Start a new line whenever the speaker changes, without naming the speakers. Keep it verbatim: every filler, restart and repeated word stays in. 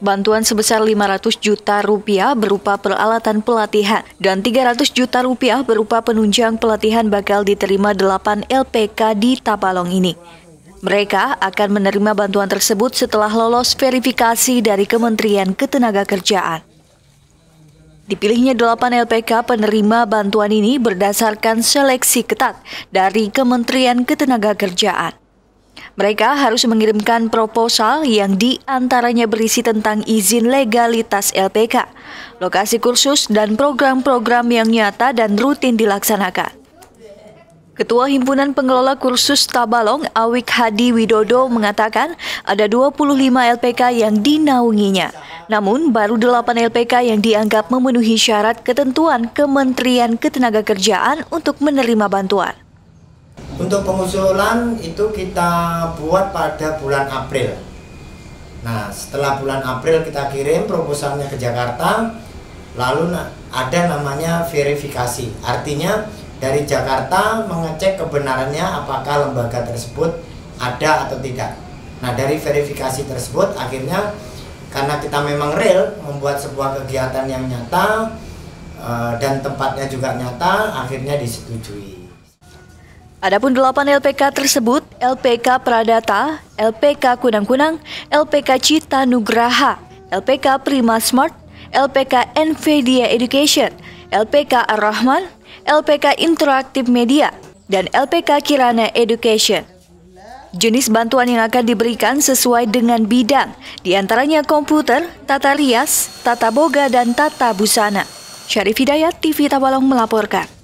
bantuan sebesar lima ratus juta rupiah berupa peralatan pelatihan dan tiga ratus juta rupiah berupa penunjang pelatihan bakal diterima delapan L P K di Tabalong ini. Mereka akan menerima bantuan tersebut setelah lolos verifikasi dari Kementerian Ketenagakerjaan. Dipilihnya delapan L P K penerima bantuan ini berdasarkan seleksi ketat dari Kementerian Ketenagakerjaan. Mereka harus mengirimkan proposal yang diantaranya berisi tentang izin legalitas L P K, lokasi kursus, dan program-program yang nyata dan rutin dilaksanakan. Ketua Himpunan Pengelola Kursus Tabalong, Awik Hadi Widodo, mengatakan ada dua puluh lima L P K yang dinaunginya. Namun, baru delapan L P K yang dianggap memenuhi syarat ketentuan Kementerian Ketenagakerjaan untuk menerima bantuan.
Untuk pengusulan itu kita buat pada bulan April. Nah, setelah bulan April kita kirim proposalnya ke Jakarta, lalu ada namanya verifikasi. Artinya dari Jakarta mengecek kebenarannya apakah lembaga tersebut ada atau tidak. Nah, dari verifikasi tersebut akhirnya karena kita memang real membuat sebuah kegiatan yang nyata dan tempatnya juga nyata, akhirnya disetujui.
Adapun delapan L P K tersebut, L P K Pradata, L P K Kunang-Kunang, L P K Cita Nugraha, L P K Prima Smart, L P K Nvidia Education, L P K Ar-Rahman, L P K Interaktif Media, dan L P K Kirana Education. Jenis bantuan yang akan diberikan sesuai dengan bidang, diantaranya komputer, tata rias, tata boga, dan tata busana. Syarif Hidayat, T V Tabalong melaporkan.